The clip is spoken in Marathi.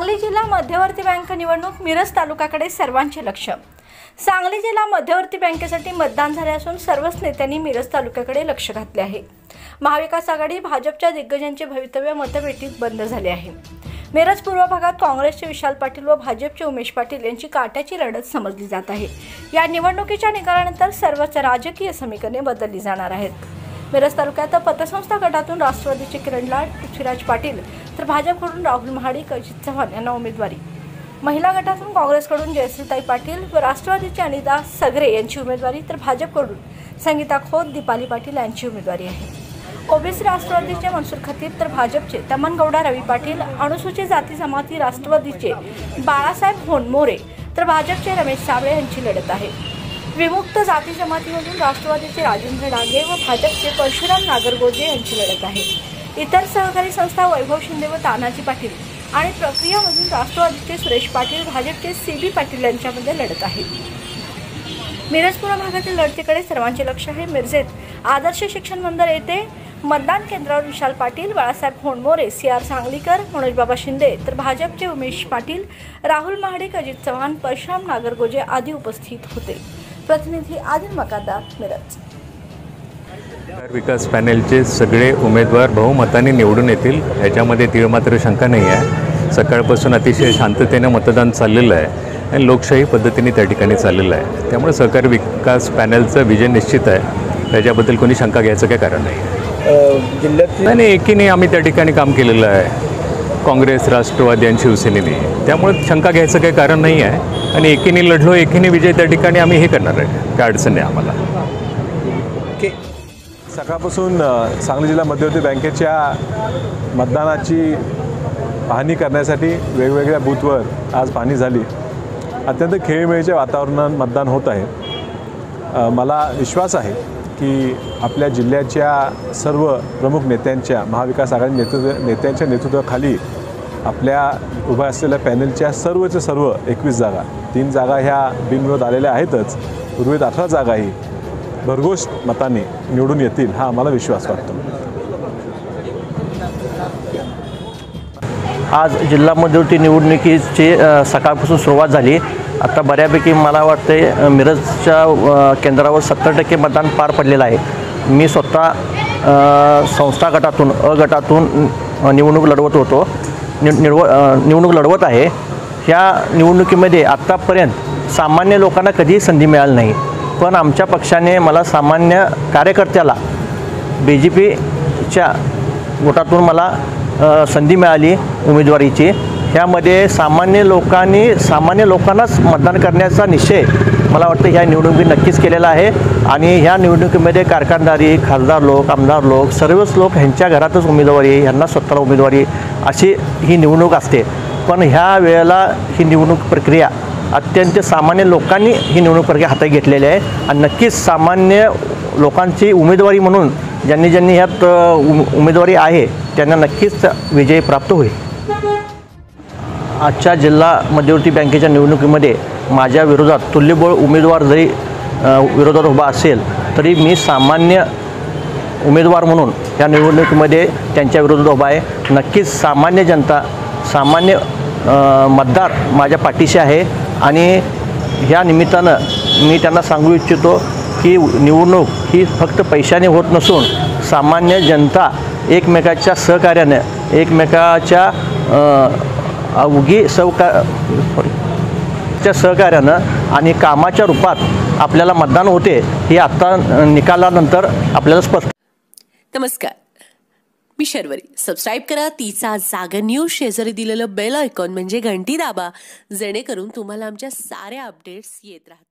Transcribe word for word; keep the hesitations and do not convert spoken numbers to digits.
सांगली जिल्हा मध्यवर्ती बँक निवडणूक मिरज तालुक्याकडे सर्वांचे लक्ष। सांगली जिल्हा मध्यवर्ती बँकेसाठी मतदान झाले असून सर्वच नेत्यांनी मिरज तालुक्याकडे लक्ष घातले आहे। महाविकास आघाडी भाजपच्या दिग्गजांचे भवितव्य मतपेटीत बंद झाले आहे। मिरज पूर्व भागात काँग्रेसचे विशाल पाटील व भाजपचे उमेश पाटील यांची काट्याची लढत समजली जात आहे। या निवडणुकीच्या निकालानंतर सर्वच राजकीय समीकरणे बदलली जाणार आहेत। मिरज तालुक्यात पतसंस्था गटातून राष्ट्रवादीचे किरण लाड, पृथ्वीराज पाटील तर भाजपकडून राहुल महाडिक, अजित चव्हाण यांना उमेदवारी। महिला गटातून काँग्रेसकडून जयश्रीताई पाटील व राष्ट्रवादीचे अनिता सगरे यांची उमेदवारी तर भाजपकडून संगीता खोत, दीपाली पाटील यांची उमेदवारी आहे। ओबीसी राष्ट्रवादीचे मनसूर खतीब तर भाजपचे तमनगौडा रवी पाटील, अनुसूचित जाती जमाती राष्ट्रवादीचे बाळासाहेब होनमोरे तर भाजपचे रमेश साबळे यांची लढत आहे। विमुक्त जाती जमातीमधून राष्ट्रवादीचे राजेंद्र डांगे व भाजपचे परशुराम नागरगोजे यांची लढत आहे। इतर सहकारी संस्था वैभव शिंदे व तानाजी पाटील आणि प्रक्रियामधून राष्ट्रवादीचे सुरेश पाटील, भाजपचे सीबी पाटील यांच्यामध्ये लढत आहे। मिरजपूर भागातील लढतीकडे सर्वांचे लक्ष आहे। मिरजेत आदर्श शिक्षण मंदिर येथे मतदान केंद्रावर विशाल पाटील, बाळासाहेब होनमोरे, सी आर सांगलीकर, मनोजबाबा शिंदे तर भाजपचे उमेश पाटील, राहुल महाडिक, अजित चव्हाण, परशुराम नागरगोजे आदी उपस्थित होते। प्रतिनिधी आदिल मकादार, मिरज। विकास पॅनेलचे सगळे उमेदवार बहुमताने निवडून येतील याच्यामध्ये तीळ मात्र शंका नाही आहे। सकाळपासून अतिशय शांततेने मतदान चाललेलं आहे आणि लोकशाही पद्धतीने त्या ठिकाणी चाललेलं आहे। त्यामुळे सहकारी विकास पॅनेलचा विजय निश्चित आहे, त्याच्याबद्दल कोणी शंका घ्यायचं काही कारण नाही। जिल्ह्यात नाही एकीने आम्ही त्या ठिकाणी काम केलेलं आहे, काँग्रेस, राष्ट्रवादी आणि शिवसेनेने, त्यामुळे शंका घ्यायचं काही कारण नाही आहे आणि एकीने लढलो, एकीने विजय त्या ठिकाणी आम्ही हे करणार आहे, काय अडचण नाही आम्हाला। सकाळपासून सांगली जिल्हा मध्यवर्ती बँकेच्या मतदानाची पाहणी करण्यासाठी वेगवेगळ्या बूथवर आज पाहणी झाली। अत्यंत खेळीमेळीच्या वातावरणात मतदान होत आहे। मला विश्वास आहे की आपल्या जिल्ह्याच्या सर्व प्रमुख नेत्यांच्या, महाविकास आघाडी नेतृत्व नेत्यांच्या नेतृत्वाखाली आपल्या उभ्या असलेल्या पॅनलच्या सर्वच्या सर्व एकवीस जागा, तीन जागा ह्या बिनविरोध आलेल्या आहेतच, उर्वरित अठरा जागाही भरघोस मताने निवडून येतील हा आम्हाला विश्वास वाटतो। आज जिल्हा मध्यवर्ती निवडणुकीची सकाळपासून सुरुवात झाली। आता बऱ्यापैकी मला वाटते मिरजच्या केंद्रावर सत्तर टक्के मतदान पार पडलेलं आहे। मी स्वतः संस्था गटातून अ गटातून निवडणूक लढवत होतो निवड निवडणूक लढवत आहे। ह्या निवडणुकीमध्ये आत्तापर्यंत सामान्य लोकांना कधीही संधी मिळाली नाही, पण आमच्या पक्षाने मला सामान्य कार्यकर्त्याला बी जे पीच्या गटातून मला संधी मिळाली उमेदवारीची। ह्यामध्ये सामान्य लोकांनी सामान्य लोकांनाच मतदान करण्याचा निश्चय मला वाटतं ह्या निवडणुकीत नक्कीच केलेला आहे आणि ह्या निवडणुकीमध्ये कारखानदारी, खासदार लोक, आमदार लोक, सर्वच लोक ह्यांच्या घरातच उमेदवारी, ह्यांना स्वतःला उमेदवारी अशी ही निवडणूक असते। पण ह्या वेळेला ही निवडणूक प्रक्रिया अत्यंत सामान्य लोकांनी ही निवडणूक प्रक्रिया हाती घेतलेली आहे आणि नक्कीच सामान्य लोकांची उमेदवारी म्हणून ज्यांनी ज्यांनी ह्यात उमेदवारी आहे त्यांना नक्कीच विजय प्राप्त होईल। आजच्या जिल्हा मध्यवर्ती बँकेच्या निवडणुकीमध्ये माझ्या विरोधात तुल्यबळ उमेदवार जरी विरोधात उभा असेल तरी मी सामान्य उमेदवार म्हणून या निवडणुकीमध्ये त्यांच्या विरोधात उभा आहे। नक्कीच सामान्य जनता, सामान्य मतदार माझ्या पाठीशी आहे आणि ह्या निमित्तानं मी त्यांना सांगू इच्छितो की निवडणूक ही फक्त पैशाने होत नसून सामान्य जनता एकमेकाच्या सहकार्याने, एकमेकाच्या अवघी सहकार्याच्या सहकार्यानं आणि कामाच्या रूपात आपल्याला मतदान होते हे आत्ता निकालानंतर आपल्याला स्पष्ट। नमस्कार, मी शर्वरी। सबस्क्राईब करा तिचा जागर न्यूज, शेजारी दिलेलं बेल आयकॉन म्हणजे घंटी दाबा, जेणेकरून तुम्हाला आमच्या साऱ्या अपडेट्स येत राहतील।